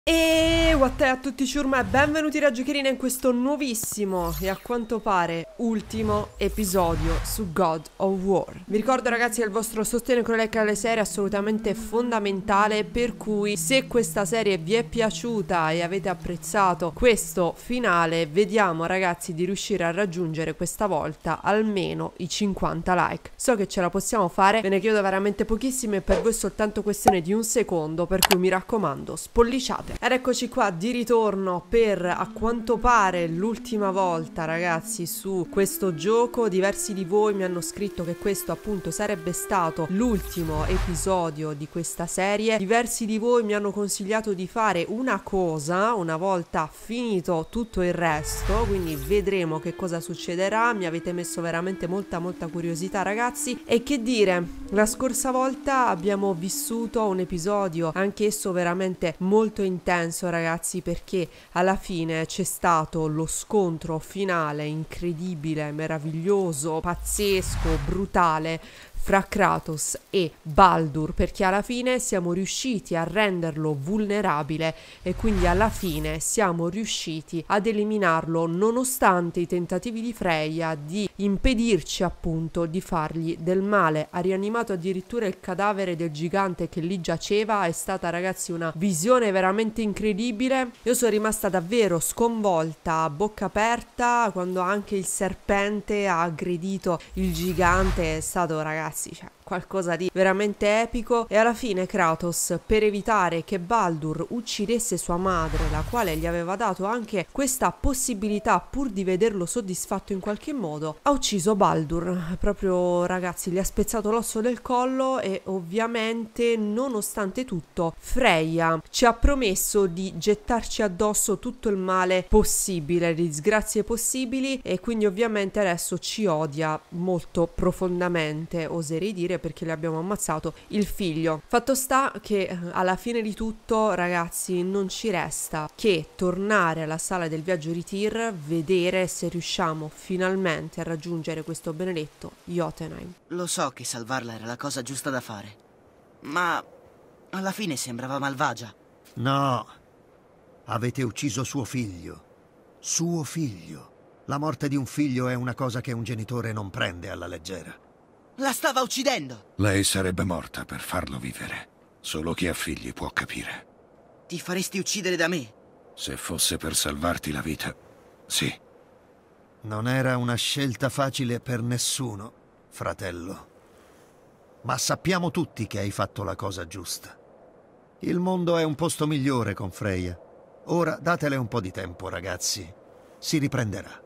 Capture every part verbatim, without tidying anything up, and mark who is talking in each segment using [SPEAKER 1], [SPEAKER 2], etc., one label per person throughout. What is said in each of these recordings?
[SPEAKER 1] E what è a tutti ciurma e benvenuti da Giocherina in questo nuovissimo e a quanto pare ultimo episodio su God of War. Vi ricordo ragazzi che il vostro sostegno con le canale serie è assolutamente fondamentale, per cui se questa serie vi è piaciuta e avete apprezzato questo finale, vediamo ragazzi di riuscire a raggiungere questa volta almeno i cinquanta like. So che ce la possiamo fare, ve ne chiedo veramente pochissime e per voi è soltanto questione di un secondo, per cui mi raccomando spolliciate. Ed eccoci qua di ritorno per a quanto pare l'ultima volta ragazzi su questo gioco. Diversi di voi mi hanno scritto che questo appunto sarebbe stato l'ultimo episodio di questa serie. Diversi di voi mi hanno consigliato di fare una cosa una volta finito tutto il resto, quindi vedremo che cosa succederà. Mi avete messo veramente molta molta curiosità ragazzi, e che dire, la scorsa volta abbiamo vissuto un episodio anch'esso veramente molto intenso ragazzi, perché alla fine c'è stato lo scontro finale incredibile, meraviglioso, pazzesco, brutale fra Kratos e Baldur, perché alla fine siamo riusciti a renderlo vulnerabile e quindi alla fine siamo riusciti ad eliminarlo nonostante i tentativi di Freya di impedirci appunto di fargli del male. Ha rianimato addirittura il cadavere del gigante che lì giaceva. È stata ragazzi una visione veramente incredibile. Io sono rimasta davvero sconvolta, a bocca aperta, quando anche il serpente ha aggredito il gigante. È stato ragazzi cioè qualcosa di veramente epico. E alla fine Kratos, per evitare che Baldur uccidesse sua madre, la quale gli aveva dato anche questa possibilità pur di vederlo soddisfatto in qualche modo, ha ucciso Baldur. Proprio ragazzi gli ha spezzato l'osso del collo. E ovviamente nonostante tutto Freya ci ha promesso di gettarci addosso tutto il male possibile, le disgrazie possibili, e quindi ovviamente adesso ci odia molto profondamente, oserei dire, perché le abbiamo ammazzato il figlio. Fatto sta che alla fine di tutto ragazzi non ci resta che tornare alla sala del viaggio di Tyr, vedere se riusciamo finalmente a raggiungere questo benedetto Jotunheim.
[SPEAKER 2] Lo so che salvarla era la cosa giusta da fare, ma alla fine sembrava malvagia.
[SPEAKER 3] No, avete ucciso suo figlio. Suo figlio. La morte di un figlio è una cosa che un genitore non prende alla leggera.
[SPEAKER 2] La stava uccidendo!
[SPEAKER 4] Lei sarebbe morta per farlo vivere. Solo chi ha figli può capire.
[SPEAKER 2] Ti faresti uccidere da me?
[SPEAKER 4] Se fosse per salvarti la vita, sì.
[SPEAKER 3] Non era una scelta facile per nessuno, fratello. Ma sappiamo tutti che hai fatto la cosa giusta. Il mondo è un posto migliore con Freya. Ora datele un po' di tempo, ragazzi. Si riprenderà.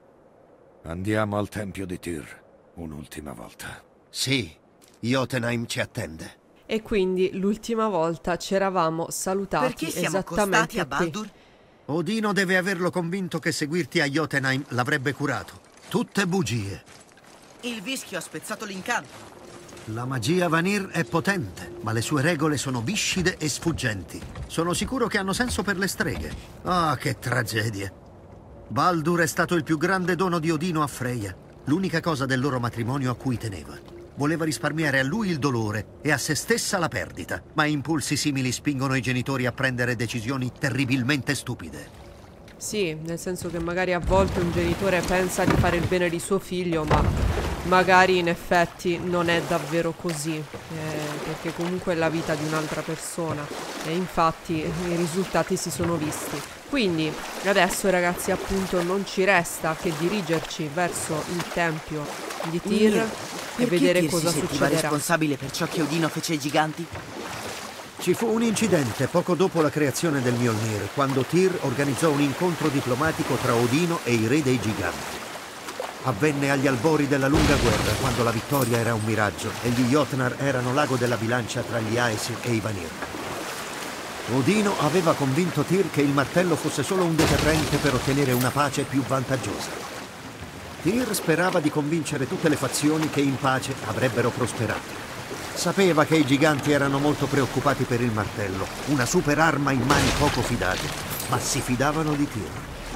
[SPEAKER 4] Andiamo al tempio di Tyr. Un'ultima volta.
[SPEAKER 3] Sì, Jotunheim ci attende.
[SPEAKER 1] E quindi l'ultima volta ci eravamo salutati.
[SPEAKER 2] Perché siamo
[SPEAKER 1] esattamente
[SPEAKER 2] accostati a Baldur?
[SPEAKER 3] Odino deve averlo convinto che seguirti a Jotunheim l'avrebbe curato. Tutte bugie.
[SPEAKER 2] Il vischio ha spezzato l'incanto.
[SPEAKER 3] La magia Vanir è potente, ma le sue regole sono viscide e sfuggenti. Sono sicuro che hanno senso per le streghe. Ah, che tragedia. Baldur è stato il più grande dono di Odino a Freya. L'unica cosa del loro matrimonio a cui teneva. Voleva risparmiare a lui il dolore e a se stessa la perdita, ma impulsi simili spingono i genitori a prendere decisioni terribilmente stupide.
[SPEAKER 1] Sì, nel senso che magari a volte un genitore pensa di fare il bene di suo figlio, ma magari in effetti non è davvero così, eh, perché comunque è la vita di un'altra persona, e infatti i risultati si sono visti. Quindi adesso ragazzi appunto non ci resta che dirigerci verso il tempio di Tyr
[SPEAKER 2] Mio,
[SPEAKER 1] e vedere
[SPEAKER 2] Tyr
[SPEAKER 1] cosa
[SPEAKER 2] si sentiva
[SPEAKER 1] succederà.
[SPEAKER 2] responsabile per ciò che Odino fece ai giganti?
[SPEAKER 3] Ci fu un incidente poco dopo la creazione del Mjolnir, quando Tyr organizzò un incontro diplomatico tra Odino e i re dei giganti. Avvenne agli albori della lunga guerra, quando la vittoria era un miraggio e gli Jotnar erano l'ago della bilancia tra gli Aesir e i Vanir. Odino aveva convinto Tyr che il martello fosse solo un deterrente per ottenere una pace più vantaggiosa. Tyr sperava di convincere tutte le fazioni che in pace avrebbero prosperato. Sapeva che i giganti erano molto preoccupati per il martello, una super arma in mani poco fidate, ma si fidavano di Tyr.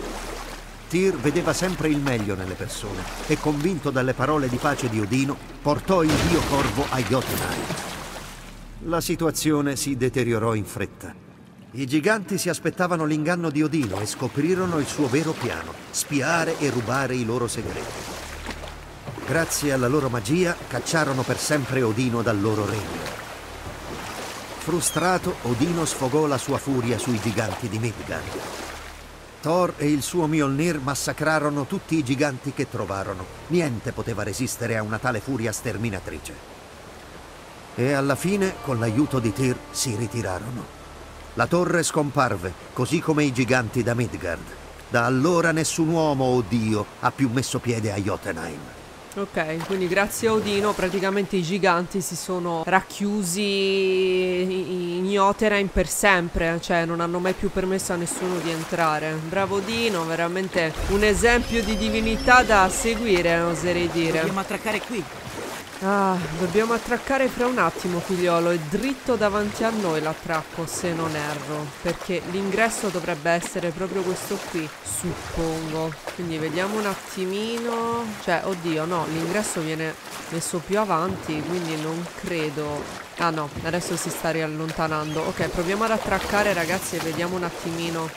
[SPEAKER 3] Tyr vedeva sempre il meglio nelle persone e, convinto dalle parole di pace di Odino, portò il dio corvo a Jotunheim. La situazione si deteriorò in fretta. I giganti si aspettavano l'inganno di Odino e scoprirono il suo vero piano, spiare e rubare i loro segreti. Grazie alla loro magia, cacciarono per sempre Odino dal loro regno. Frustrato, Odino sfogò la sua furia sui giganti di Midgard. Thor e il suo Mjolnir massacrarono tutti i giganti che trovarono. Niente poteva resistere a una tale furia sterminatrice. E alla fine, con l'aiuto di Tyr, si ritirarono. La torre scomparve, così come i giganti da Midgard. Da allora nessun uomo o dio ha più messo piede a Jotunheim.
[SPEAKER 1] Ok, quindi grazie a Odino praticamente i giganti si sono racchiusi in Jotunheim per sempre, cioè non hanno mai più permesso a nessuno di entrare. Bravo Odino, veramente un esempio di divinità da seguire, oserei dire.
[SPEAKER 2] Dobbiamo attraccare qui.
[SPEAKER 1] Ah, dobbiamo attraccare fra un attimo, figliolo. È dritto davanti a noi l'attracco, se non erro. Perché l'ingresso dovrebbe essere proprio questo qui, suppongo. Quindi vediamo un attimino. Cioè, oddio, no, l'ingresso viene messo più avanti, quindi non credo. Ah no, adesso si sta riallontanando. Ok, proviamo ad attraccare, ragazzi, e vediamo un attimino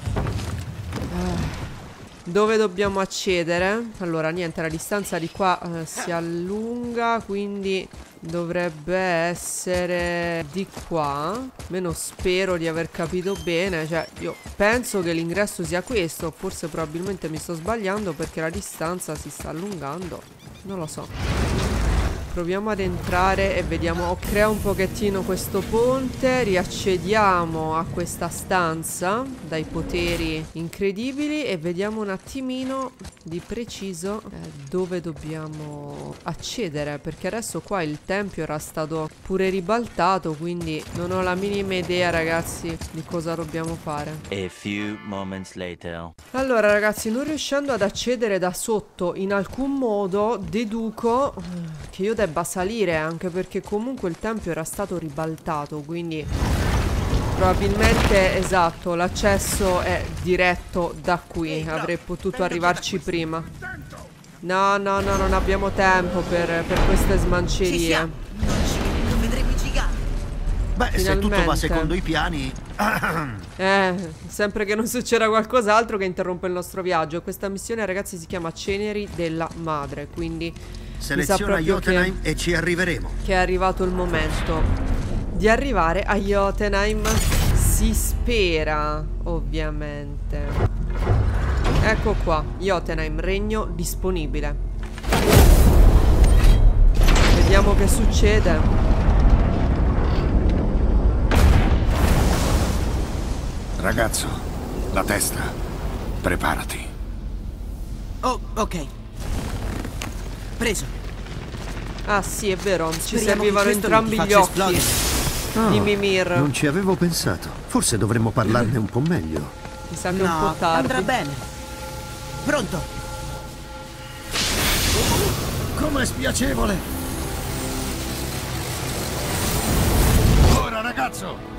[SPEAKER 1] ah. dove dobbiamo accedere. Allora, niente, la distanza di qua eh, si allunga, quindi dovrebbe essere di qua. Almeno spero di aver capito bene. Cioè, io penso che l'ingresso sia questo. Forse probabilmente mi sto sbagliando perché la distanza si sta allungando. Non lo so. Proviamo ad entrare e vediamo. Ho creato un pochettino questo ponte. Riaccediamo a questa stanza dai poteri incredibili e vediamo un attimino di preciso eh, dove dobbiamo accedere, perché adesso qua il tempio era stato pure ribaltato, quindi non ho la minima idea, ragazzi, di cosa dobbiamo fare.
[SPEAKER 5] A few moments later.
[SPEAKER 1] Allora, ragazzi, non riuscendo ad accedere da sotto in alcun modo, deduco che io debba salire, anche perché comunque il tempio era stato ribaltato, quindi probabilmente, esatto, l'accesso è diretto da qui. Avrei potuto arrivarci prima. No, no, no, non abbiamo tempo per, per queste smancerie.
[SPEAKER 2] Non vedremo i giganti.
[SPEAKER 3] Beh,
[SPEAKER 1] Finalmente.
[SPEAKER 3] se tutto va secondo i piani...
[SPEAKER 1] Eh, sempre che non succeda qualcos'altro che interrompe il nostro viaggio. Questa missione, ragazzi, si chiama Ceneri della Madre, quindi
[SPEAKER 3] Seleziona Jotunheim e ci arriveremo.
[SPEAKER 1] Che è arrivato il momento di arrivare a Jotunheim. Si spera, ovviamente. Ecco qua, Jotunheim, regno disponibile. Vediamo che succede.
[SPEAKER 4] Ragazzo, la testa. Preparati.
[SPEAKER 2] Oh, ok. Preso.
[SPEAKER 1] Ah sì, è vero, ci
[SPEAKER 2] Speriamo
[SPEAKER 1] servivano
[SPEAKER 2] che questo
[SPEAKER 1] entrambi
[SPEAKER 2] non
[SPEAKER 1] gli
[SPEAKER 2] ti faccia
[SPEAKER 1] occhi
[SPEAKER 2] esplodere.
[SPEAKER 1] di
[SPEAKER 3] Oh,
[SPEAKER 1] Mimir.
[SPEAKER 3] non ci avevo pensato. Forse dovremmo parlarne un po' meglio.
[SPEAKER 1] Mi sa che è un
[SPEAKER 2] No,
[SPEAKER 1] po' tardi.
[SPEAKER 2] andrà bene. Pronto?
[SPEAKER 3] Com'è spiacevole!
[SPEAKER 4] Ora, ragazzo!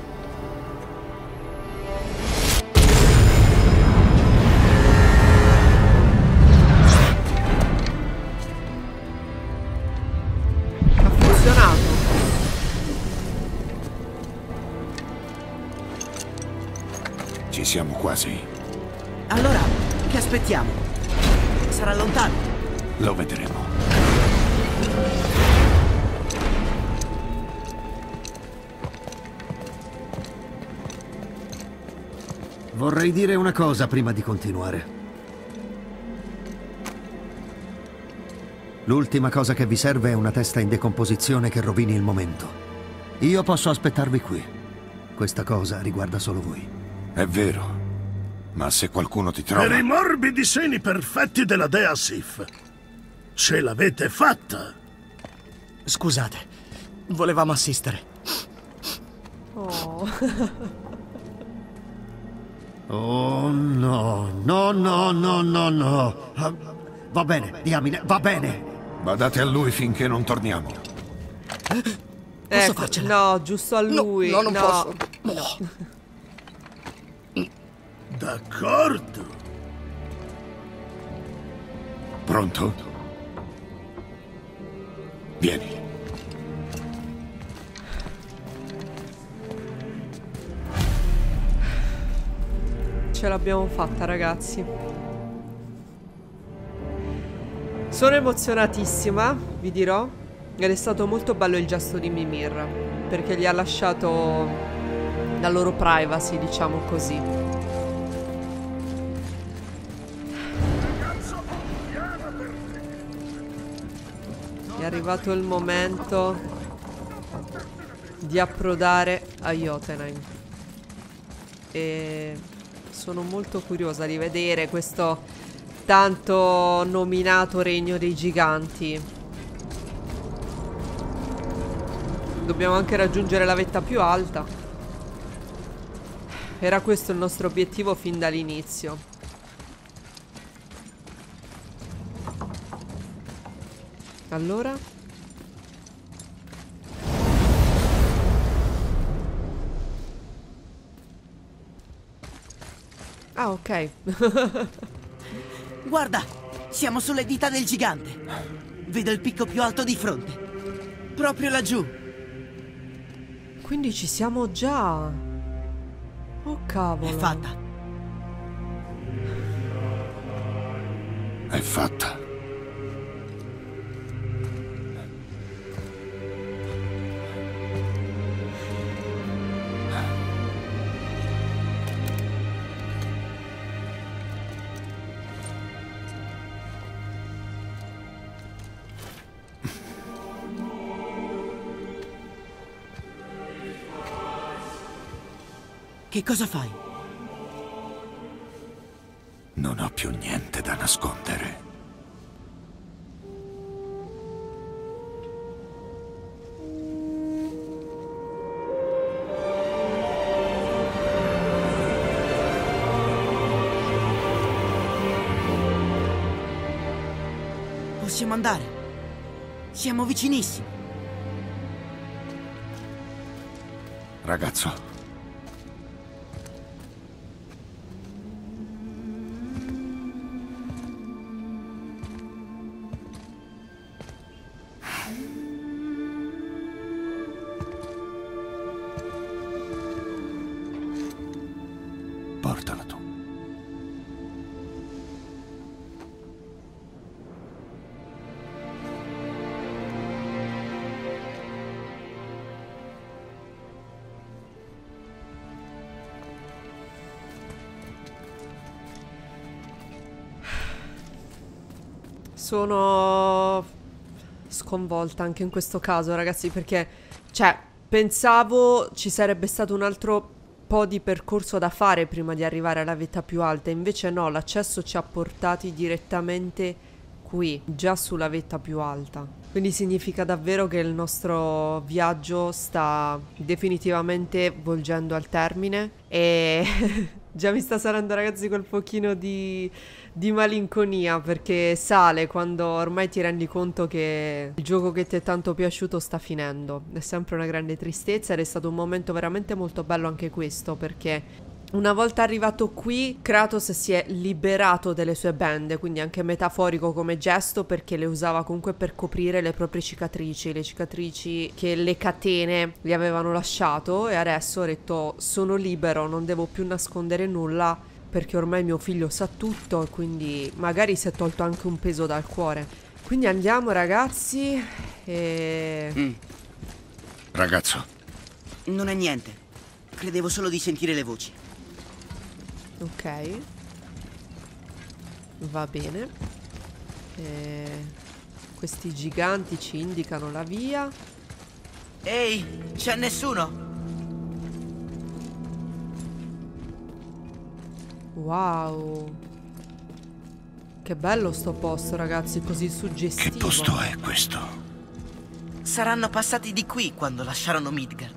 [SPEAKER 1] Ha funzionato.
[SPEAKER 4] Ci siamo quasi.
[SPEAKER 2] Allora, che aspettiamo? Sarà lontano.
[SPEAKER 4] Lo vedremo.
[SPEAKER 3] Vorrei dire una cosa prima di continuare. L'ultima cosa che vi serve è una testa in decomposizione che rovini il momento. Io posso aspettarvi qui. Questa cosa riguarda solo voi.
[SPEAKER 4] È vero. Ma se qualcuno ti trova...
[SPEAKER 6] Per i morbidi seni perfetti della dea Sif. Ce l'avete fatta!
[SPEAKER 7] Scusate, volevamo assistere.
[SPEAKER 1] Oh.
[SPEAKER 3] Oh no, no, no, no, no, no. Ah, va bene, diamine, va bene.
[SPEAKER 4] Badate a lui finché non torniamo.
[SPEAKER 1] Ecco,
[SPEAKER 7] farcela?
[SPEAKER 1] no, giusto a
[SPEAKER 7] No,
[SPEAKER 1] lui.
[SPEAKER 7] no, non
[SPEAKER 1] no.
[SPEAKER 7] posso. No.
[SPEAKER 6] D'accordo.
[SPEAKER 4] Pronto? Vieni.
[SPEAKER 1] ce l'abbiamo fatta, ragazzi. Sono emozionatissima, vi dirò. Ed è stato molto bello il gesto di Mimir, perché gli ha lasciato la loro privacy, diciamo così. È arrivato il momento di approdare a Jotunheim. E sono molto curiosa di vedere questo tanto nominato regno dei giganti. Dobbiamo anche raggiungere la vetta più alta. Era questo il nostro obiettivo fin dall'inizio. Allora? Ah, ok.
[SPEAKER 2] Guarda, siamo sulle dita del gigante. Vedo il picco più alto di fronte. Proprio laggiù.
[SPEAKER 1] Quindi ci siamo già. Oh, cavolo.
[SPEAKER 2] È fatta.
[SPEAKER 4] È fatta.
[SPEAKER 2] Che cosa fai?
[SPEAKER 4] Non ho più niente da nascondere.
[SPEAKER 2] Possiamo andare. Siamo vicinissimi.
[SPEAKER 4] Ragazzo. Portala tu.
[SPEAKER 1] Sono sconvolta anche in questo caso, ragazzi, perché, cioè, pensavo ci sarebbe stato un altro po' di percorso da fare prima di arrivare alla vetta più alta. Invece no, l'accesso ci ha portati direttamente qui, già sulla vetta più alta. Quindi significa davvero che il nostro viaggio sta definitivamente volgendo al termine. E già mi sta salendo, ragazzi, quel pochino di, di malinconia, perché sale quando ormai ti rendi conto che il gioco che ti è tanto piaciuto sta finendo. È sempre una grande tristezza ed è stato un momento veramente molto bello anche questo, perché una volta arrivato qui, Kratos si è liberato delle sue bende, quindi anche metaforico come gesto, perché le usava comunque per coprire le proprie cicatrici, le cicatrici che le catene gli avevano lasciato, e adesso ha detto: sono libero, non devo più nascondere nulla, perché ormai mio figlio sa tutto, e quindi magari si è tolto anche un peso dal cuore. Quindi andiamo, ragazzi, e...
[SPEAKER 2] Mm.
[SPEAKER 4] Ragazzo.
[SPEAKER 2] Non è niente. Credevo solo di sentire le voci.
[SPEAKER 1] Ok, va bene. E... questi giganti ci indicano la via.
[SPEAKER 2] Ehi, c'è nessuno?
[SPEAKER 1] Wow, che bello sto posto, ragazzi, così suggestivo.
[SPEAKER 4] Che posto è questo?
[SPEAKER 2] Saranno passati di qui quando lasciarono Midgard.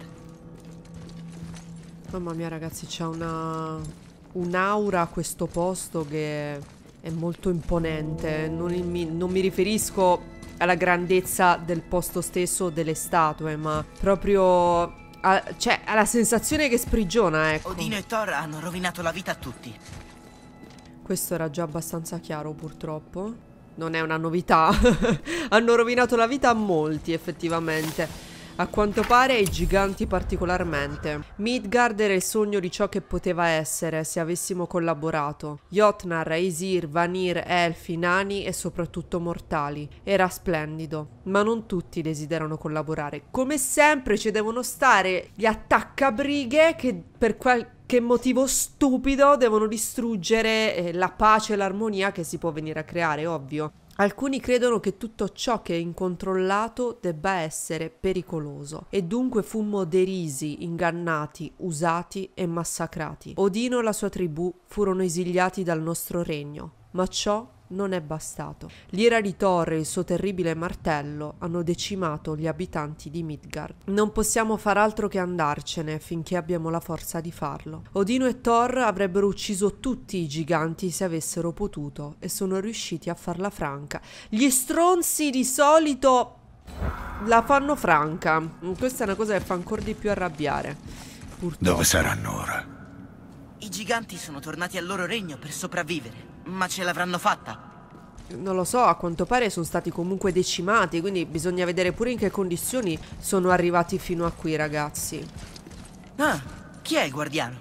[SPEAKER 1] Mamma mia, ragazzi, c'è una... un'aura a questo posto che è molto imponente. Non mi, non mi riferisco alla grandezza del posto stesso, delle statue, ma proprio a, cioè alla sensazione che sprigiona, ecco.
[SPEAKER 2] Odino e Thor hanno rovinato la vita a tutti.
[SPEAKER 1] Questo era già abbastanza chiaro, purtroppo. Non è una novità. Hanno rovinato la vita a molti, effettivamente. A quanto pare ai giganti particolarmente. Midgard era il sogno di ciò che poteva essere se avessimo collaborato. Jotnar, Aesir, Vanir, elfi, nani e soprattutto mortali. Era splendido, ma non tutti desiderano collaborare. Come sempre ci devono stare gli attaccabrighe che per qualche motivo stupido devono distruggere eh, la pace e l'armonia che si può venire a creare, ovvio. Alcuni credono che tutto ciò che è incontrollato debba essere pericoloso e dunque fummo derisi, ingannati, usati e massacrati. Odino e la sua tribù furono esiliati dal nostro regno, ma ciò non è bastato. L'ira di Thor e il suo terribile martello hanno decimato gli abitanti di Midgard. Non possiamo far altro che andarcene finché abbiamo la forza di farlo. Odino e Thor avrebbero ucciso tutti i giganti se avessero potuto e sono riusciti a farla franca. Gli stronzi di solito la fanno franca. Questa è una cosa che fa ancora di più arrabbiare. Purtroppo.
[SPEAKER 4] Dove saranno ora?
[SPEAKER 2] I giganti sono tornati al loro regno per sopravvivere, ma ce l'avranno fatta.
[SPEAKER 1] Non lo so, a quanto pare sono stati comunque decimati, quindi bisogna vedere pure in che condizioni sono arrivati fino a qui, ragazzi.
[SPEAKER 2] Ah, chi è il guardiano?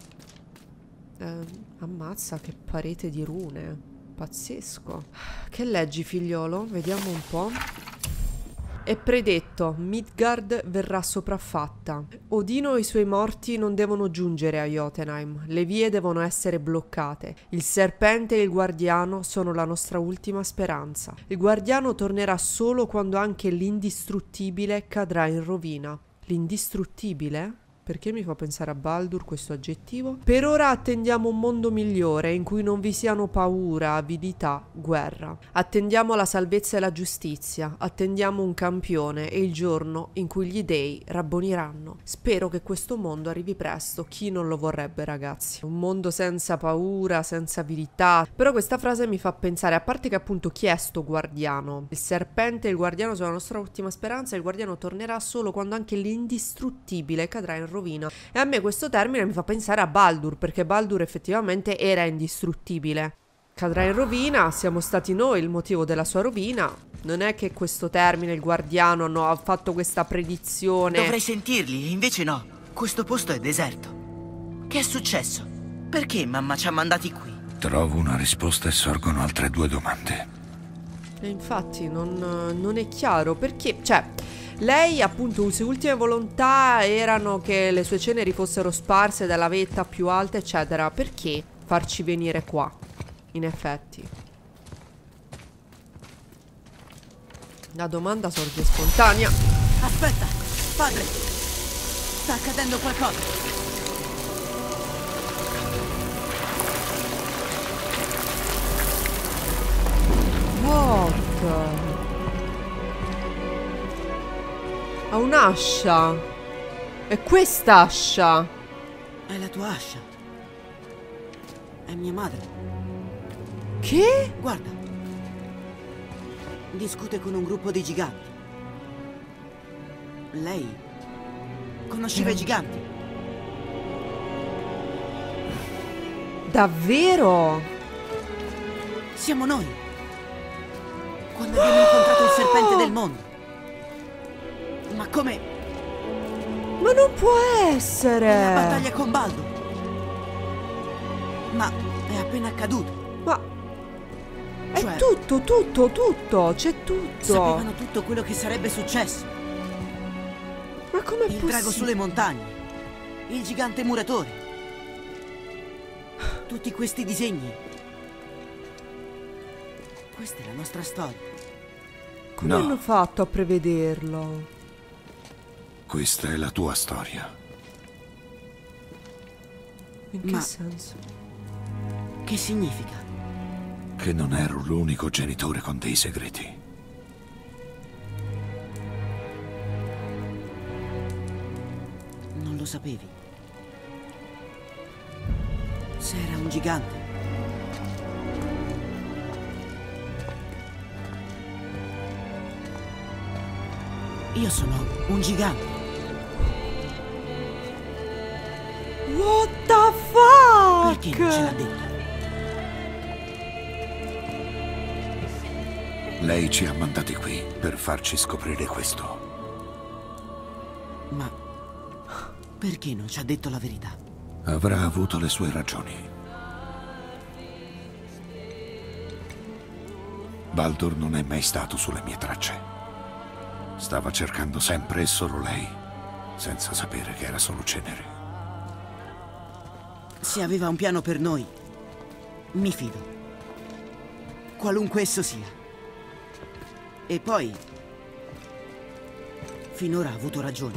[SPEAKER 1] Eh, ammazza, che parete di rune. Pazzesco. Che leggi, figliolo? Vediamo un po'. È predetto, Midgard verrà sopraffatta. Odino e i suoi morti non devono giungere a Jotunheim. Le vie devono essere bloccate. Il serpente e il guardiano sono la nostra ultima speranza. Il guardiano tornerà solo quando anche l'indistruttibile cadrà in rovina. L'indistruttibile? Perché mi fa pensare a Baldur questo aggettivo? Per ora attendiamo un mondo migliore in cui non vi siano paura, avidità, guerra. Attendiamo la salvezza e la giustizia. Attendiamo un campione e il giorno in cui gli dei rabboniranno. Spero che questo mondo arrivi presto. Chi non lo vorrebbe, ragazzi? Un mondo senza paura, senza avidità. Però questa frase mi fa pensare, a parte che appunto chi è sto guardiano? Il serpente e il guardiano sono la nostra ultima speranza. Il guardiano tornerà solo quando anche l'indistruttibile cadrà in rovina. E a me questo termine mi fa pensare a Baldur, perché Baldur effettivamente era indistruttibile. Cadrà in rovina, siamo stati noi il motivo della sua rovina. Non è che questo termine, il guardiano, no, ha fatto questa predizione.
[SPEAKER 2] Dovrei sentirli, invece no. Questo posto è deserto. Che è successo? Perché mamma ci ha mandati qui?
[SPEAKER 4] Trovo una risposta e sorgono altre due domande.
[SPEAKER 1] E infatti non, non è chiaro perché, cioè, lei appunto le sue ultime volontà erano che le sue ceneri fossero sparse dalla vetta più alta, eccetera. Perché farci venire qua? In effetti la domanda sorge spontanea.
[SPEAKER 2] Aspetta, padre, sta accadendo qualcosa.
[SPEAKER 1] What? Ha un'ascia. È quest'ascia.
[SPEAKER 2] È la tua ascia. È mia madre.
[SPEAKER 1] Che?
[SPEAKER 2] Guarda. Discute con un gruppo di giganti. Lei conosceva i giganti.
[SPEAKER 1] Davvero?
[SPEAKER 2] Siamo noi. Quando abbiamo incontrato il serpente del mondo. Ma come?
[SPEAKER 1] Ma non può essere!
[SPEAKER 2] La battaglia con Baldur. Ma è appena accaduto.
[SPEAKER 1] Ma è
[SPEAKER 2] Cioè,
[SPEAKER 1] tutto, tutto, tutto, c'è tutto.
[SPEAKER 2] sapevano tutto quello che sarebbe successo.
[SPEAKER 1] Ma com'è
[SPEAKER 2] Il drago
[SPEAKER 1] possibile?
[SPEAKER 2] sulle montagne. Il gigante muratore. Tutti questi disegni. Questa è la nostra storia.
[SPEAKER 1] Come
[SPEAKER 4] No.
[SPEAKER 1] hanno fatto a prevederlo?
[SPEAKER 4] Questa è la tua storia.
[SPEAKER 1] In che
[SPEAKER 2] Ma-
[SPEAKER 1] senso?
[SPEAKER 2] Che significa?
[SPEAKER 4] Che non ero l'unico genitore con dei segreti.
[SPEAKER 2] Non lo sapevi. Se era un gigante. Io sono un gigante.
[SPEAKER 1] What the fuck?
[SPEAKER 2] Perché non ce l'ha detto?
[SPEAKER 4] Lei ci ha mandati qui per farci scoprire questo.
[SPEAKER 2] Ma perché non ci ha detto la verità?
[SPEAKER 4] Avrà avuto le sue ragioni. Baldur non è mai stato sulle mie tracce. Stava cercando sempre e solo lei, senza sapere che era solo cenere.
[SPEAKER 2] Se aveva un piano per noi, mi fido. Qualunque esso sia. E poi, finora ha avuto ragione.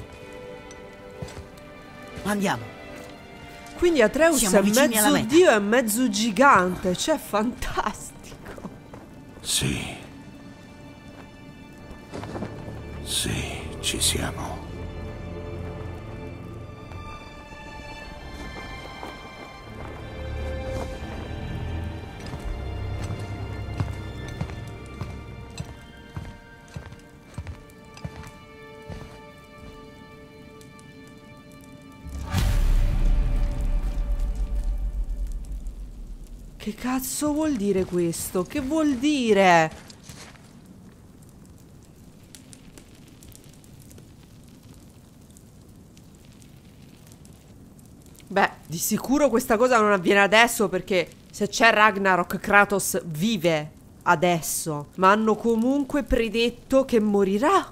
[SPEAKER 2] Andiamo.
[SPEAKER 1] Quindi Atreus
[SPEAKER 2] Siamo
[SPEAKER 1] è
[SPEAKER 2] vicini alla
[SPEAKER 1] mezzo
[SPEAKER 2] meta.
[SPEAKER 1] dio e mezzo gigante. Cioè, fantastico.
[SPEAKER 4] Sì. Sì, ci siamo.
[SPEAKER 1] Che cazzo vuol dire questo? Che vuol dire? Beh, di sicuro questa cosa non avviene adesso, perché se c'è Ragnarok, Kratos vive adesso. Ma hanno comunque predetto che morirà.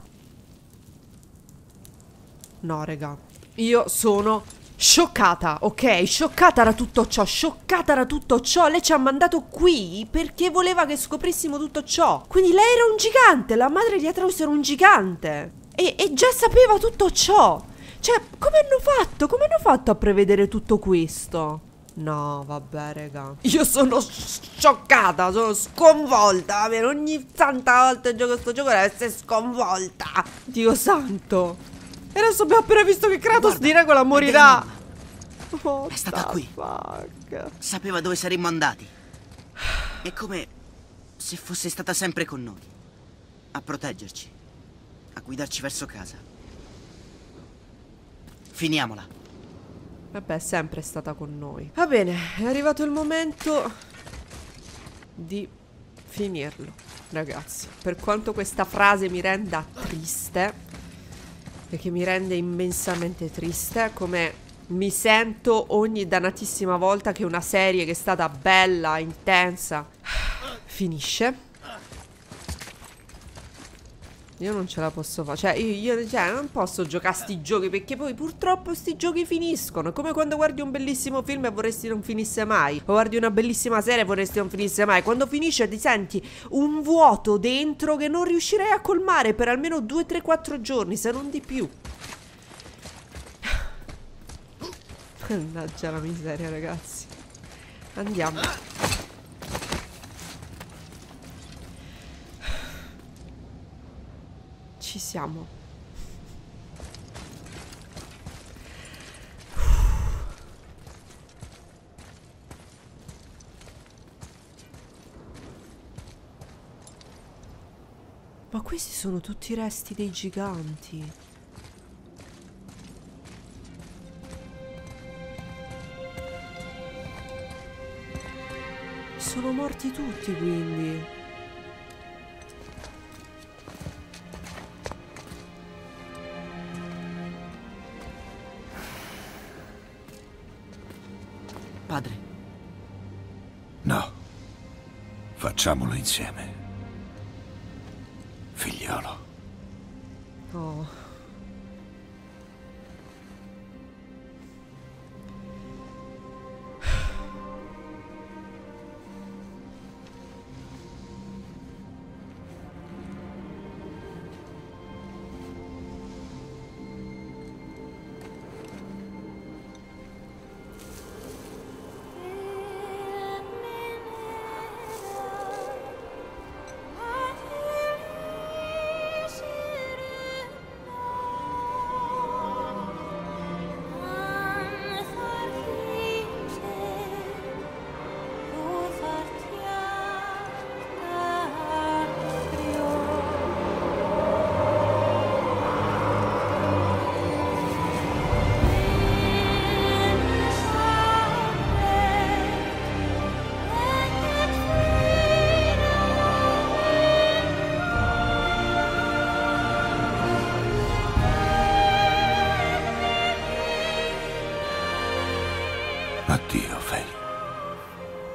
[SPEAKER 1] No, raga. Io sono scioccata, ok? Scioccata da tutto ciò, scioccata da tutto ciò. Lei ci ha mandato qui perché voleva che scoprissimo tutto ciò. Quindi lei era un gigante, la madre di Atreus era un gigante. E, e già sapeva tutto ciò. Cioè, come hanno fatto? Come hanno fatto a prevedere tutto questo? No, vabbè, raga. Io sono scioccata, sono sconvolta. Per ogni santa volta che gioco sto gioco deve essere sconvolta. Dio santo. E adesso abbiamo appena visto che Kratos
[SPEAKER 2] Guarda,
[SPEAKER 1] di regola morirà. Oh,
[SPEAKER 2] È stata qui.
[SPEAKER 1] Fuck.
[SPEAKER 2] Sapeva dove saremmo andati. È come se fosse stata sempre con noi. A proteggerci. A guidarci verso casa. Finiamola.
[SPEAKER 1] Vabbè, è sempre stata con noi. Va bene, è arrivato il momento di finirlo, ragazzi. Per quanto questa frase mi renda triste, e che mi rende immensamente triste, come mi sento ogni dannatissima volta che una serie che è stata bella, intensa, finisce. Io non ce la posso fare. Cioè, io, io cioè, non posso giocare a sti giochi, perché poi purtroppo sti giochi finiscono. È come quando guardi un bellissimo film e vorresti non finisse mai. O guardi una bellissima serie e vorresti non finisse mai. Quando finisce ti senti un vuoto dentro che non riuscirei a colmare per almeno due, tre, quattro giorni, se non di più. Mannaggia la miseria, ragazzi. Andiamo. Ci siamo. Ma questi sono tutti i resti dei giganti. Sono morti tutti, quindi.
[SPEAKER 2] Padre.
[SPEAKER 4] No. Facciamolo insieme. Figliolo.
[SPEAKER 1] Oh.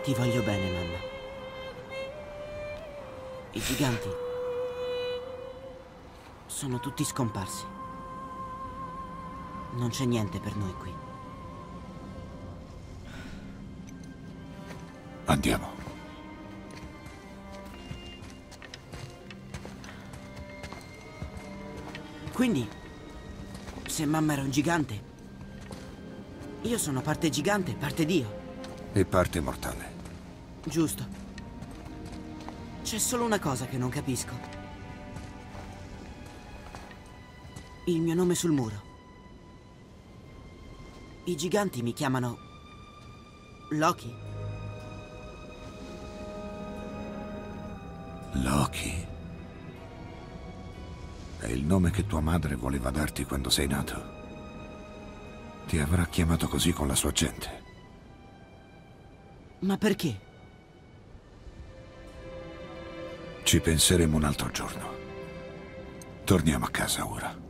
[SPEAKER 2] Ti voglio bene, mamma. I giganti sono tutti scomparsi. Non c'è niente per noi qui.
[SPEAKER 4] Andiamo.
[SPEAKER 2] Quindi, se mamma era un gigante, io sono parte gigante, parte Dio.
[SPEAKER 4] E parte mortale.
[SPEAKER 2] Giusto. C'è solo una cosa che non capisco. Il mio nome sul muro. I giganti mi chiamano Loki.
[SPEAKER 4] Loki. È il nome che tua madre voleva darti quando sei nato. Ti avrà chiamato così con la sua gente.
[SPEAKER 2] Ma perché?
[SPEAKER 4] Ci penseremo un altro giorno. Torniamo a casa ora.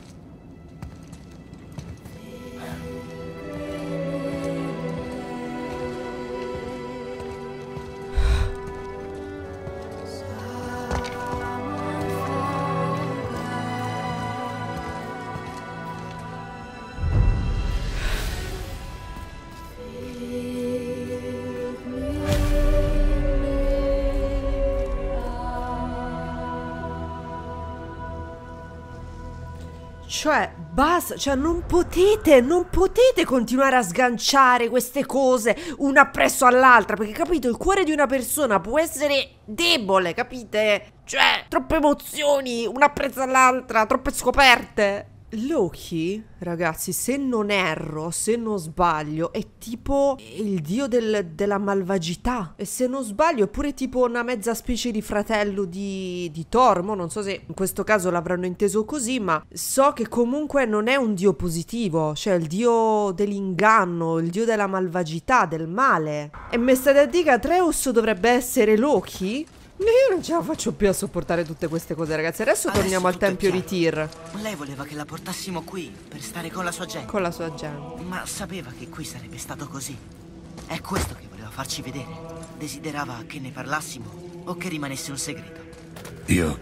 [SPEAKER 1] Cioè, basta, cioè non potete, non potete continuare a sganciare queste cose una appresso all'altra, perché capito, il cuore di una persona può essere debole, capite? Cioè, troppe emozioni, una appresso all'altra, troppe scoperte. Loki, ragazzi, se non erro, se non sbaglio, è tipo il dio del, della malvagità. E se non sbaglio è pure tipo una mezza specie di fratello di, di Thor. Mo non so se in questo caso l'avranno inteso così, ma so che comunque non è un dio positivo. Cioè il dio dell'inganno, il dio della malvagità, del male. E me state a dire che Atreus dovrebbe essere Loki? Io non ce la faccio più a sopportare tutte queste cose, ragazzi. Adesso, Adesso torniamo al tempio di Tyr.
[SPEAKER 2] Lei voleva che la portassimo qui per stare con la sua gente.
[SPEAKER 1] Con la sua gente.
[SPEAKER 2] Ma sapeva che qui sarebbe stato così. È questo che voleva farci vedere. Desiderava che ne parlassimo o che rimanesse un segreto.
[SPEAKER 4] Io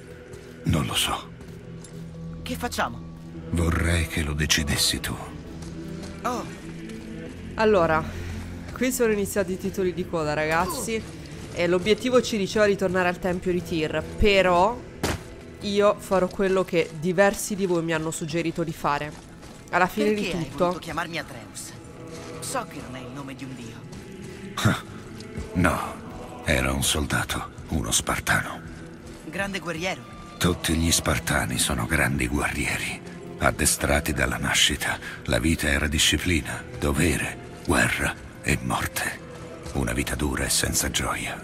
[SPEAKER 4] non lo so.
[SPEAKER 2] Che facciamo?
[SPEAKER 4] Vorrei che lo decidessi tu.
[SPEAKER 2] Oh.
[SPEAKER 1] Allora, qui sono iniziati i titoli di coda, ragazzi. E l'obiettivo ci diceva di tornare al tempio di Tyr. Però io farò quello che diversi di voi mi hanno suggerito di fare. Alla fine
[SPEAKER 2] Perché
[SPEAKER 1] di
[SPEAKER 2] hai
[SPEAKER 1] tutto
[SPEAKER 2] voluto chiamarmi Atreus? So che non è il nome di un dio.
[SPEAKER 4] No, era un soldato, uno spartano.
[SPEAKER 2] Grande guerriero.
[SPEAKER 4] Tutti gli spartani sono grandi guerrieri. Addestrati dalla nascita, la vita era disciplina, dovere, guerra e morte. Una vita dura e senza gioia.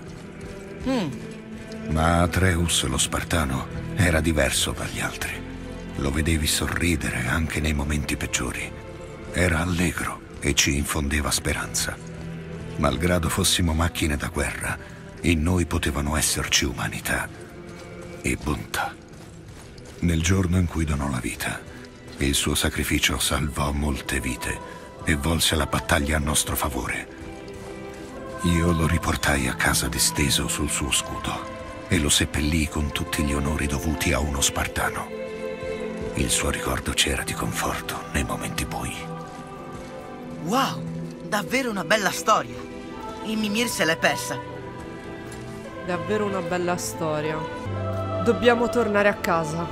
[SPEAKER 2] Mm.
[SPEAKER 4] Ma Atreus, lo spartano, era diverso dagli altri. Lo vedevi sorridere anche nei momenti peggiori. Era allegro e ci infondeva speranza. Malgrado fossimo macchine da guerra, in noi potevano esserci umanità e bontà. Nel giorno in cui donò la vita, il suo sacrificio salvò molte vite e volse la battaglia a nostro favore. Io lo riportai a casa disteso sul suo scudo e lo seppellii con tutti gli onori dovuti a uno spartano. Il suo ricordo c'era di conforto nei momenti bui.
[SPEAKER 2] Wow, davvero una bella storia. Il Mimir se l'è persa.
[SPEAKER 1] davvero una bella storia. Dobbiamo tornare a casa.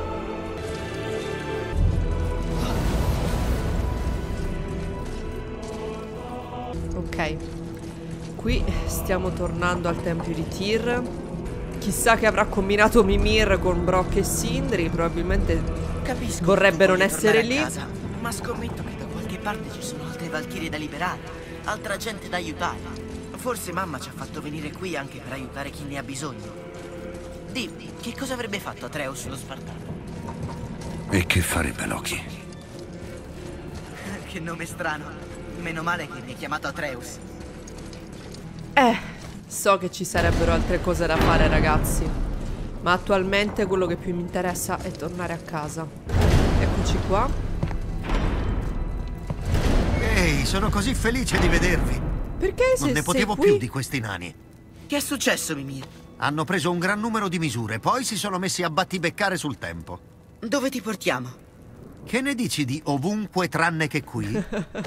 [SPEAKER 1] Ok. Qui stiamo tornando al tempio di Tyr. Chissà che avrà combinato Mimir con Brock e Sindri. Probabilmente
[SPEAKER 2] Capisco,
[SPEAKER 1] vorrebbe non
[SPEAKER 2] voglia
[SPEAKER 1] essere
[SPEAKER 2] tornare a
[SPEAKER 1] lì
[SPEAKER 2] casa, ma scommetto che da qualche parte ci sono altre valchirie da liberare, altra gente da aiutare. Forse mamma ci ha fatto venire qui anche per aiutare chi ne ha bisogno. Dimmi, che cosa avrebbe fatto Atreus lo Spartano?
[SPEAKER 4] E che farebbe Loki?
[SPEAKER 2] Che nome strano. Meno male che mi hai chiamato Atreus.
[SPEAKER 1] Eh, so che ci sarebbero altre cose da fare, ragazzi, ma attualmente quello che più mi interessa è tornare a casa. Eccoci qua.
[SPEAKER 3] Ehi, sono così felice di vedervi.
[SPEAKER 1] Perché se
[SPEAKER 3] Non ne potevo
[SPEAKER 1] sei qui...
[SPEAKER 3] più di questi nani.
[SPEAKER 2] Che è successo, Mimir?
[SPEAKER 3] Hanno preso un gran numero di misure, poi si sono messi a battibeccare sul tempo.
[SPEAKER 2] Dove ti portiamo?
[SPEAKER 3] Che ne dici di ovunque tranne che qui?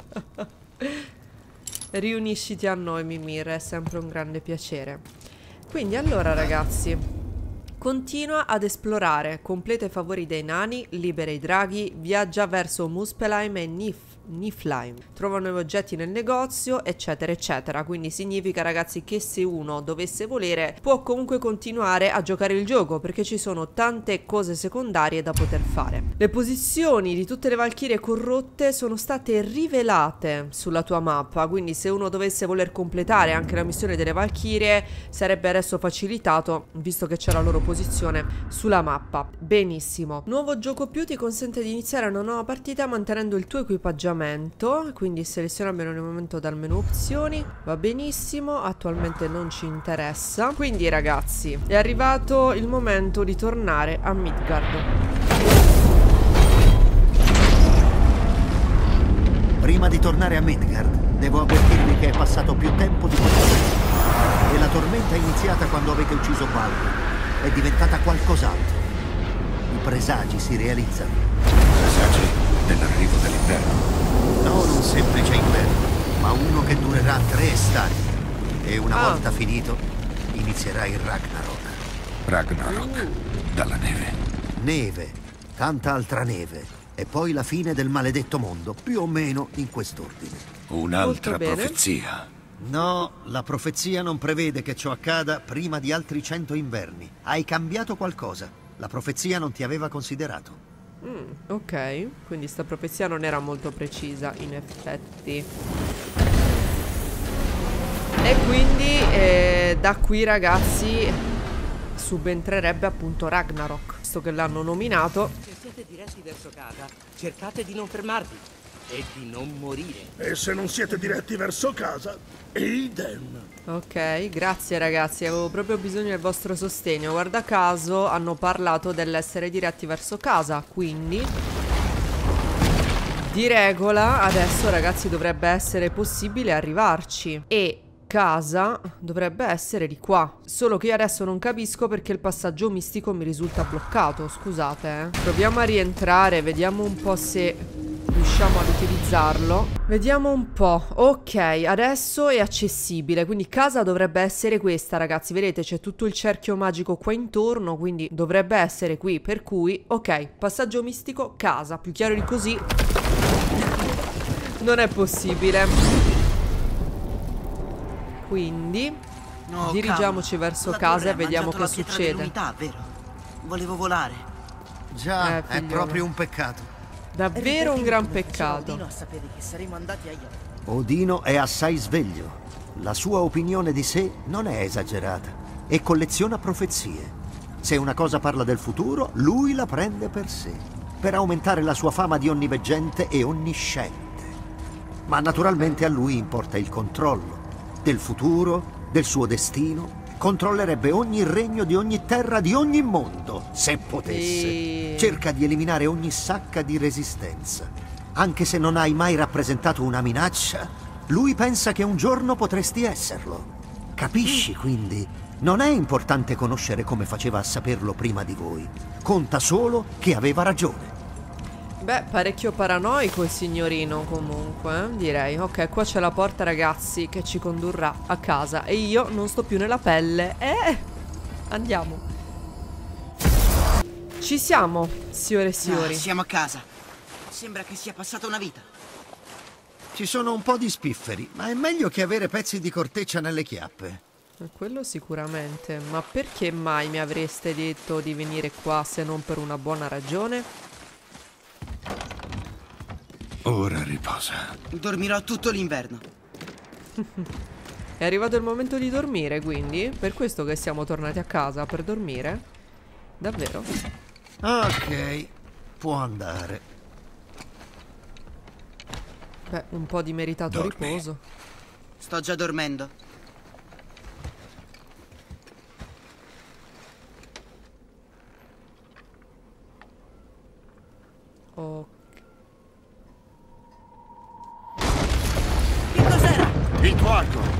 [SPEAKER 1] Riunisciti a noi, Mimir, è sempre un grande piacere. Quindi allora, ragazzi, continua ad esplorare, completa i favori dei nani, libera i draghi, viaggia verso Muspelheim e Nif Niflheim, trova nuovi oggetti nel negozio, eccetera eccetera. Quindi significa, ragazzi, che se uno dovesse volere può comunque continuare a giocare il gioco, perché ci sono tante cose secondarie da poter fare. Le posizioni di tutte le valchirie corrotte sono state rivelate sulla tua mappa, quindi se uno dovesse voler completare anche la missione delle valchirie sarebbe adesso facilitato, visto che c'è la loro posizione sulla mappa. Benissimo. Nuovo gioco più ti consente di iniziare una nuova partita mantenendo il tuo equipaggiamento, quindi selezionabile nel momento dal menu opzioni. Va benissimo, attualmente non ci interessa. Quindi, ragazzi, è arrivato il momento di tornare a Midgard.
[SPEAKER 3] Prima di tornare a Midgard, devo avvertirvi che è passato più tempo di quello e la tormenta è iniziata quando avete ucciso Baldur. È diventata qualcos'altro. I presagi si realizzano.
[SPEAKER 4] Presagi dell'arrivo dell'inverno.
[SPEAKER 3] Non un semplice inverno, ma uno che durerà tre estati. E una
[SPEAKER 1] Ah.
[SPEAKER 3] volta finito, inizierà il Ragnarok.
[SPEAKER 4] Ragnarok. Dalla neve.
[SPEAKER 3] Neve, tanta altra neve, e poi la fine del maledetto mondo, più o meno in quest'ordine.
[SPEAKER 4] Un'altra
[SPEAKER 1] Molto bene.
[SPEAKER 4] profezia.
[SPEAKER 3] No, la profezia non prevede che ciò accada prima di altri cento inverni. Hai cambiato qualcosa. La profezia non ti aveva considerato.
[SPEAKER 1] Mm, ok, quindi sta profezia non era molto precisa, in effetti. E quindi eh, da qui, ragazzi, subentrerebbe appunto Ragnarok, visto che l'hanno nominato.
[SPEAKER 8] Se siete diretti verso casa, cercate di non fermarvi e di non morire.
[SPEAKER 6] E se non siete diretti verso casa, idem.
[SPEAKER 1] Ok, grazie ragazzi, avevo proprio bisogno del vostro sostegno. Guarda caso hanno parlato dell'essere diretti verso casa, quindi di regola adesso, ragazzi, dovrebbe essere possibile arrivarci. E casa dovrebbe essere di qua. Solo che io adesso non capisco perché il passaggio mistico mi risulta bloccato. Scusate, eh. Proviamo a rientrare, vediamo un po' se riusciamo ad utilizzarlo. Vediamo un po'. Ok, adesso è accessibile, quindi casa dovrebbe essere questa, ragazzi. Vedete, c'è tutto il cerchio magico qua intorno, quindi dovrebbe essere qui. Per cui, ok, passaggio mistico, casa. Più chiaro di così non è possibile. Quindi
[SPEAKER 2] No,
[SPEAKER 1] dirigiamoci
[SPEAKER 2] cavolo.
[SPEAKER 1] verso
[SPEAKER 2] La
[SPEAKER 1] casa
[SPEAKER 2] torre
[SPEAKER 1] e
[SPEAKER 2] ha
[SPEAKER 1] vediamo
[SPEAKER 2] mangiato
[SPEAKER 1] che
[SPEAKER 2] la pietra
[SPEAKER 1] succede.
[SPEAKER 2] dell'unità, vero? Volevo volare.
[SPEAKER 3] Già,
[SPEAKER 1] Eh,
[SPEAKER 3] è
[SPEAKER 1] figliolo.
[SPEAKER 3] proprio un peccato.
[SPEAKER 1] Davvero un gran
[SPEAKER 2] Odino
[SPEAKER 1] peccato.
[SPEAKER 2] a sapere che saremmo andati a
[SPEAKER 3] Odino è assai sveglio. La sua opinione di sé non è esagerata e colleziona profezie. Se una cosa parla del futuro, lui la prende per sé, per aumentare la sua fama di onniveggente e onnisciente. Ma naturalmente a lui importa il controllo del futuro, del suo destino. Controllerebbe ogni regno di ogni terra, di ogni mondo, se potesse.
[SPEAKER 1] E...
[SPEAKER 3] Cerca di eliminare ogni sacca di resistenza. Anche se non hai mai rappresentato una minaccia, lui pensa che un giorno potresti esserlo. Capisci, quindi? Non è importante conoscere come faceva a saperlo prima di voi. Conta solo che aveva ragione.
[SPEAKER 1] Beh, parecchio paranoico il signorino comunque, eh, direi. Ok, qua c'è la porta, ragazzi, che ci condurrà a casa. E io non sto più nella pelle. Eh, andiamo. Ci siamo, signore e signori.
[SPEAKER 2] Ah, siamo a casa. Sembra che sia passata una vita.
[SPEAKER 3] Ci sono un po' di spifferi, ma è meglio che avere pezzi di corteccia nelle chiappe.
[SPEAKER 1] Eh, Quello sicuramente. Ma perché mai mi avreste detto di venire qua se non per una buona ragione?
[SPEAKER 4] Ora riposa.
[SPEAKER 2] Dormirò tutto l'inverno.
[SPEAKER 1] È arrivato il momento di dormire, quindi? Per questo che siamo tornati a casa, per dormire? Davvero?
[SPEAKER 3] Ok, può andare.
[SPEAKER 1] Beh, un po' di meritato
[SPEAKER 4] Dormi.
[SPEAKER 1] riposo.
[SPEAKER 2] Sto già dormendo.
[SPEAKER 1] Ok.
[SPEAKER 2] Che cos'era?
[SPEAKER 4] Il tuo arco!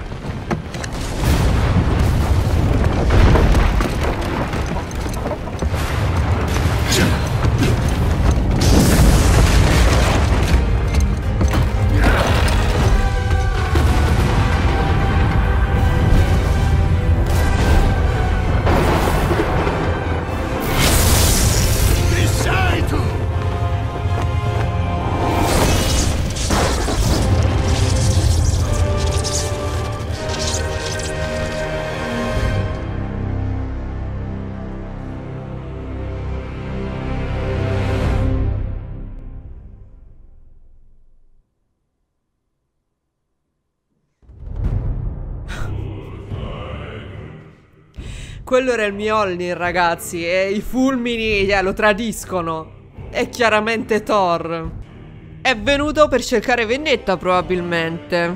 [SPEAKER 1] quello era il Mjolnir, ragazzi, e i fulmini eh, lo tradiscono. È chiaramente Thor. È venuto per cercare vendetta, probabilmente.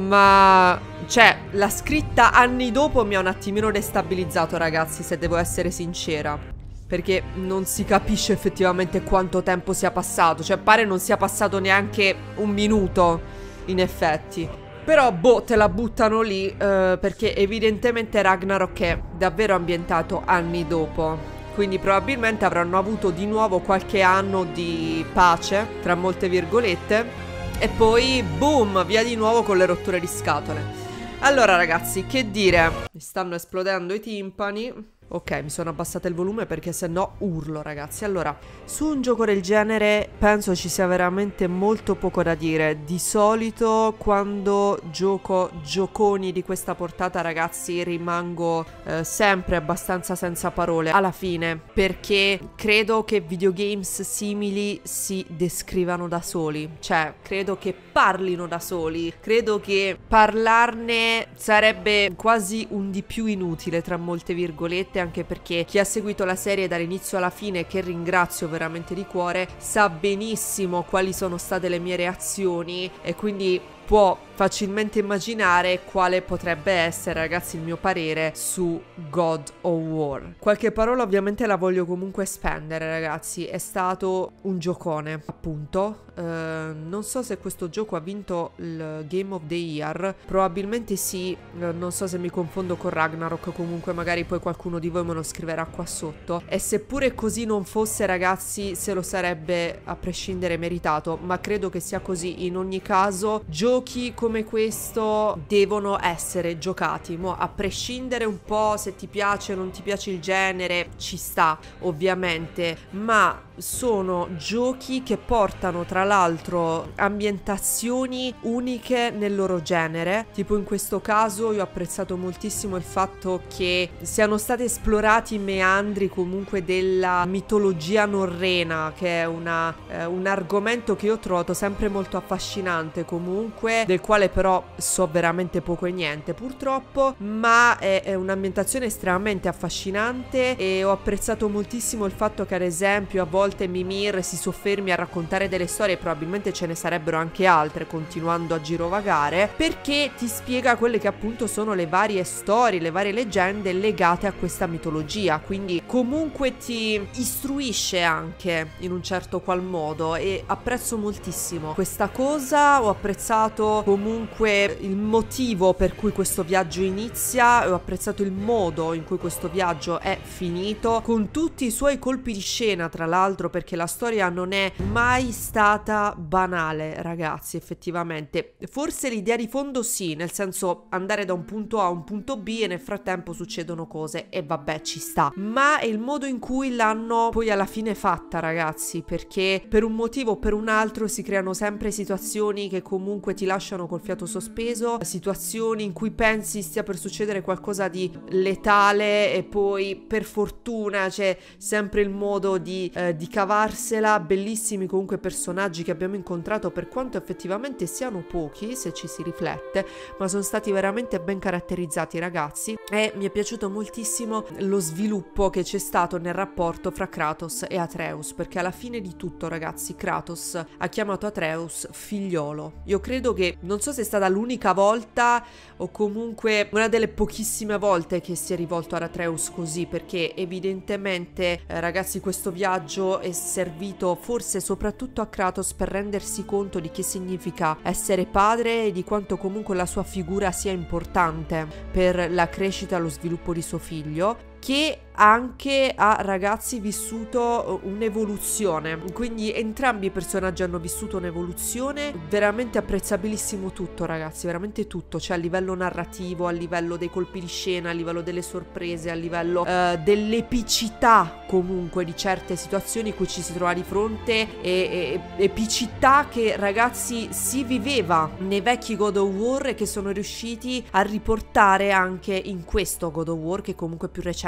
[SPEAKER 1] Ma... cioè, la scritta anni dopo mi ha un attimino destabilizzato, ragazzi, se devo essere sincera. Perché non si capisce effettivamente quanto tempo sia passato. Cioè, pare non sia passato neanche un minuto, in effetti. Però, boh, te la buttano lì, eh, perché evidentemente Ragnarok è davvero ambientato anni dopo. Quindi probabilmente avranno avuto di nuovo qualche anno di pace, tra molte virgolette, e poi boom, via di nuovo con le rotture di scatole. Allora ragazzi, che dire? Mi stanno esplodendo i timpani. Ok, mi sono abbassata il volume perché se no urlo, ragazzi. Allora, su un gioco del genere penso ci sia veramente molto poco da dire. Di solito quando gioco gioconi di questa portata, ragazzi, rimango eh, sempre abbastanza senza parole alla fine, perché credo che videogames simili si descrivano da soli. Cioè, credo che parlino da soli. Credo che parlarne sarebbe quasi un di più inutile, tra molte virgolette, anche perché chi ha seguito la serie dall'inizio alla fine, che ringrazio veramente di cuore, sa benissimo quali sono state le mie reazioni e quindi può facilmente immaginare quale potrebbe essere, ragazzi, il mio parere su God of War. Qualche parola ovviamente la voglio comunque spendere, ragazzi. È stato un giocone, appunto. Uh, non so se questo gioco ha vinto il Game of the Year. Probabilmente sì. Uh, non so se mi confondo con Ragnarok. Comunque magari poi qualcuno di voi me lo scriverà qua sotto. E seppure così non fosse, ragazzi, se lo sarebbe a prescindere meritato. Ma credo che sia così in ogni caso. Giochi come questo devono essere giocati, mo, a prescindere un po' se ti piace o non ti piace il genere, ci sta ovviamente, ma sono giochi che portano tra l'altro ambientazioni uniche nel loro genere. Tipo in questo caso io ho apprezzato moltissimo il fatto che siano stati esplorati i meandri comunque della mitologia norrena, che è una, eh, un argomento che io ho trovato sempre molto affascinante comunque, del quale però so veramente poco e niente purtroppo, ma è, è un'ambientazione estremamente affascinante e ho apprezzato moltissimo il fatto che ad esempio a volte Mimir si soffermi a raccontare delle storie, probabilmente ce ne sarebbero anche altre continuando a girovagare, perché ti spiega quelle che appunto sono le varie storie, le varie leggende legate a questa mitologia, quindi comunque ti istruisce anche in un certo qual modo e apprezzo moltissimo questa cosa. Ho apprezzato comunque il motivo per cui questo viaggio inizia e ho apprezzato il modo in cui questo viaggio è finito, con tutti i suoi colpi di scena tra l'altro, perché la storia non è mai stata banale, ragazzi, effettivamente. Forse l'idea di fondo sì, nel senso andare da un punto A a un punto B e nel frattempo succedono cose e vabbè, ci sta, ma è il modo in cui l'hanno poi alla fine fatta, ragazzi, perché per un motivo o per un altro si creano sempre situazioni che comunque ti lasciano col fiato sospeso, situazioni in cui pensi stia per succedere qualcosa di letale e poi per fortuna c'è sempre il modo di, eh, di cavarsela. Bellissimi comunque personaggi che abbiamo incontrato, per quanto effettivamente siano pochi se ci si riflette, ma sono stati veramente ben caratterizzati, ragazzi, e mi è piaciuto moltissimo lo sviluppo che c'è stato nel rapporto fra Kratos e Atreus, perché alla fine di tutto, ragazzi, Kratos ha chiamato Atreus figliolo. Io credo che, non so se è stata l'unica volta o comunque una delle pochissime volte che si è rivolto ad Atreus così, perché evidentemente, eh, ragazzi, questo viaggio è servito forse soprattutto a Kratos per rendersi conto di che significa essere padre e di quanto comunque la sua figura sia importante per la crescita e lo sviluppo di suo figlio, che anche ha, ragazzi, vissuto un'evoluzione. Quindi entrambi i personaggi hanno vissuto un'evoluzione, veramente apprezzabilissimo tutto, ragazzi, veramente tutto, cioè a livello narrativo, a livello dei colpi di scena, a livello delle sorprese, a livello uh, dell'epicità comunque di certe situazioni cui ci si trova di fronte, e, e epicità che, ragazzi, si viveva nei vecchi God of War e che sono riusciti a riportare anche in questo God of War, che comunque è più recente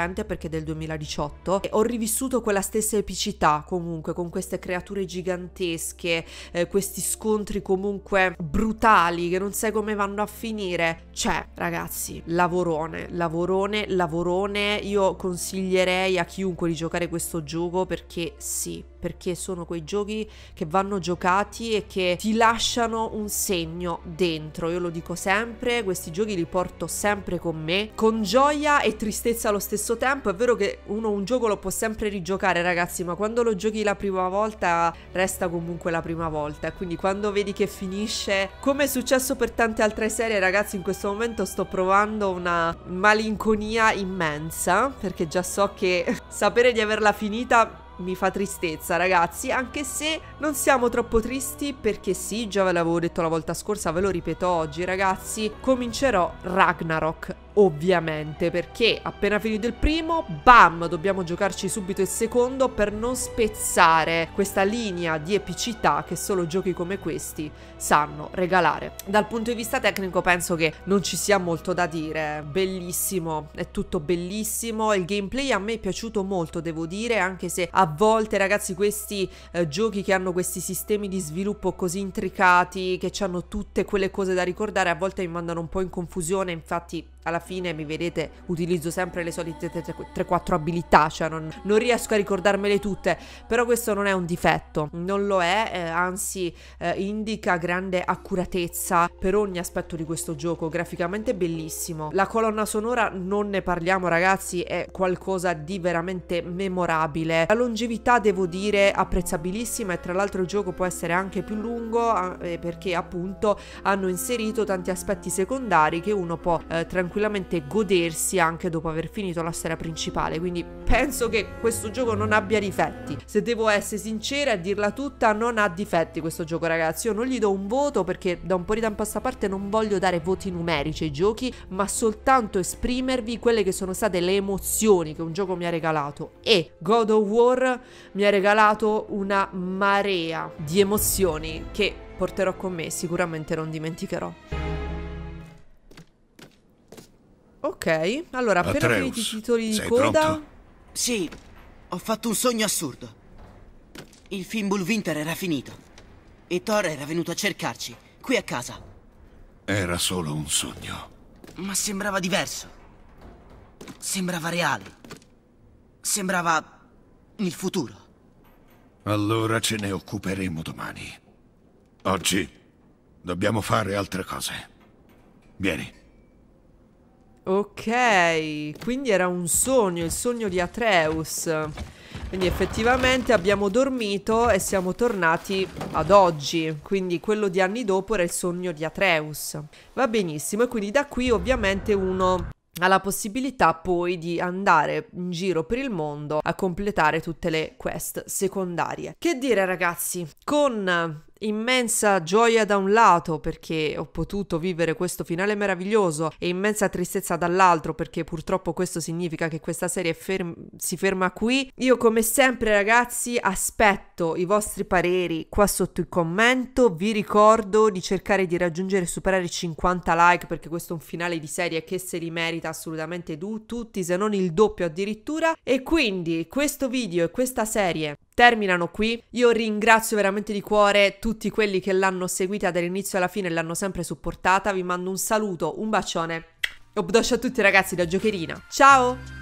[SPEAKER 1] recente perché è del duemiladiciotto, e ho rivissuto quella stessa epicità comunque, con queste creature gigantesche, eh, questi scontri comunque brutali che non sai come vanno a finire. Cioè, ragazzi, lavorone, lavorone, lavorone. Io consiglierei a chiunque di giocare questo gioco perché sì, perché sono quei giochi che vanno giocati e che ti lasciano un segno dentro. Io lo dico sempre, questi giochi li porto sempre con me, con gioia e tristezza allo stesso tempo. È vero che uno un gioco lo può sempre rigiocare, ragazzi, ma quando lo giochi la prima volta resta comunque la prima volta, e quindi quando vedi che finisce, come è successo per tante altre serie, ragazzi, in questo momento sto provando una malinconia immensa perché già so che sapere di averla finita mi fa tristezza, ragazzi, anche se non siamo troppo tristi perché sì, già ve l'avevo detto la volta scorsa, ve lo ripeto oggi, ragazzi, comincerò Ragnarok, ovviamente, perché appena finito il primo, bam, dobbiamo giocarci subito il secondo per non spezzare questa linea di epicità che solo giochi come questi sanno regalare. Dal punto di vista tecnico penso che non ci sia molto da dire, bellissimo, è tutto bellissimo, il gameplay a me è piaciuto molto, devo dire, anche se a volte, ragazzi, questi eh, giochi che hanno questi sistemi di sviluppo così intricati, che hanno tutte quelle cose da ricordare, a volte mi mandano un po' in confusione. Infatti alla fine mi vedete, utilizzo sempre le solite tre quattro abilità, cioè non, non riesco a ricordarmele tutte, però questo non è un difetto, non lo è, eh, anzi eh, indica grande accuratezza per ogni aspetto di questo gioco, graficamente bellissimo. La colonna sonora non ne parliamo, ragazzi, è qualcosa di veramente memorabile. La longevità, devo dire, apprezzabilissima, e tra l'altro il gioco può essere anche più lungo eh, perché appunto hanno inserito tanti aspetti secondari che uno può eh, tranquillamente godersi anche dopo aver finito la storia principale, quindi penso che questo gioco non abbia difetti. Se devo essere sincera e dirla tutta, non ha difetti questo gioco, ragazzi. Io non gli do un voto perché da un po' di tempo a sta parte non voglio dare voti numerici ai giochi, ma soltanto esprimervi quelle che sono state le emozioni che un gioco mi ha regalato, e God of War mi ha regalato una marea di emozioni che porterò con me, sicuramente non dimenticherò. Ok, allora appena
[SPEAKER 4] Atreus,
[SPEAKER 1] finiti i titoli di
[SPEAKER 4] sei
[SPEAKER 1] coda.
[SPEAKER 4] pronto?
[SPEAKER 2] Sì, ho fatto un sogno assurdo. Il Fimbulwinter era finito e Thor era venuto a cercarci, qui a casa.
[SPEAKER 4] Era solo un sogno.
[SPEAKER 2] Ma sembrava diverso. Sembrava reale. Sembrava il futuro.
[SPEAKER 4] Allora ce ne occuperemo domani. Oggi dobbiamo fare altre cose. Vieni.
[SPEAKER 1] Ok, quindi era un sogno, il sogno di Atreus. Quindi effettivamente abbiamo dormito e siamo tornati ad oggi. Quindi quello di anni dopo era il sogno di Atreus. Va benissimo, e quindi da qui ovviamente uno ha la possibilità poi di andare in giro per il mondo a completare tutte le quest secondarie. Che dire, ragazzi, con immensa gioia da un lato perché ho potuto vivere questo finale meraviglioso, e immensa tristezza dall'altro perché purtroppo questo significa che questa serie ferm- si ferma qui. Io come sempre, ragazzi, aspetto i vostri pareri qua sotto il commento. Vi ricordo di cercare di raggiungere e superare i cinquanta like perché questo è un finale di serie che se li merita assolutamente tu, tutti, se non il doppio addirittura. E quindi questo video e questa serie terminano qui. Io ringrazio veramente di cuore tutti quelli che l'hanno seguita dall'inizio alla fine e l'hanno sempre supportata. Vi mando un saluto, un bacione e un bacio a tutti, ragazzi, da Giocherina. Ciao!